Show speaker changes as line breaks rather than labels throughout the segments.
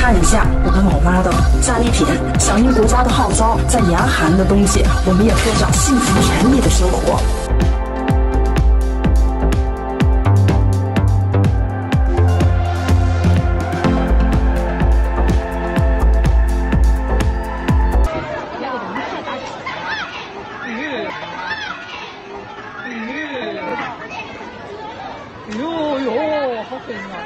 看一下我跟老妈的战利品，响应国家的号召，在严寒的冬季，我们也过上幸福甜蜜的生活。
哟，好肥啊！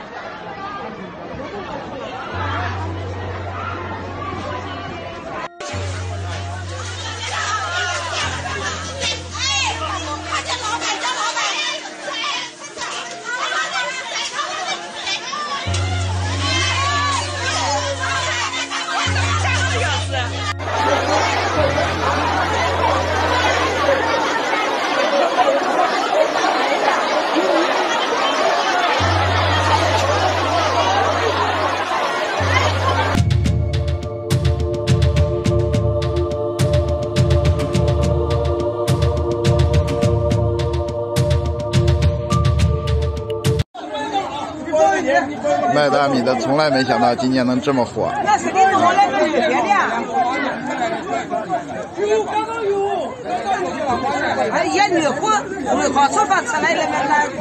卖大米的从来没想到今年能这么火。
那是给我来个月的。有，刚刚有。哎，也女火，好吃饭吃来了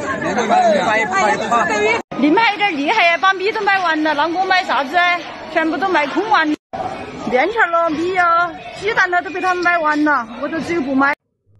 没？
你们还有点厉害呀，把米都卖完了，那我买啥子？全部都卖空完。面条了，米呀，鸡蛋了都被他们买完了，我就只有不买。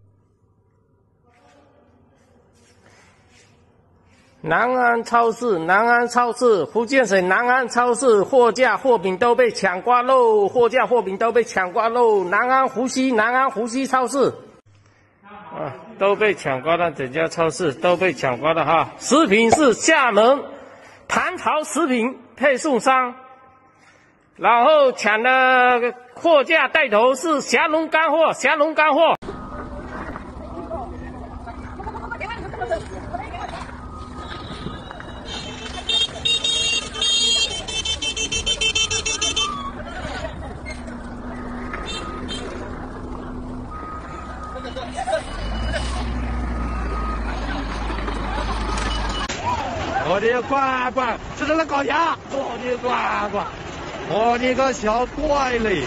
南安超市，福建省南安超市货架货品都被抢光喽！南安湖西超市，都被抢光了，整家超市都被抢光了哈。食品是厦门唐朝食品配送商，然后抢的货架带头是霞农干货。
我的乖乖，吃的那高压！我的乖乖，我的个小乖嘞！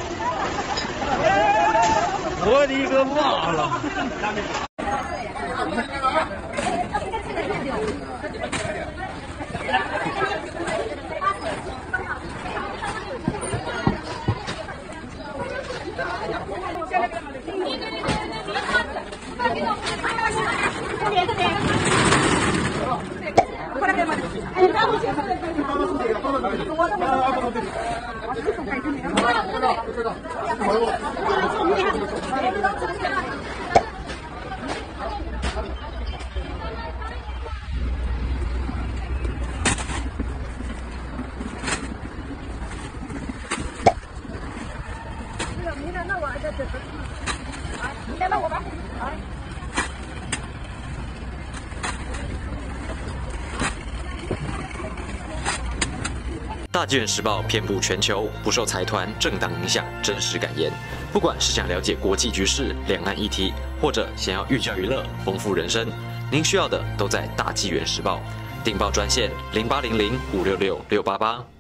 我的个妈了！
大纪元时报遍布全球，不受财团、政党影响，真实敢言。不管是想了解国际局势、两岸议题，或者想要寓教于乐、丰富人生，您需要的都在大纪元时报。订报专线0800566688。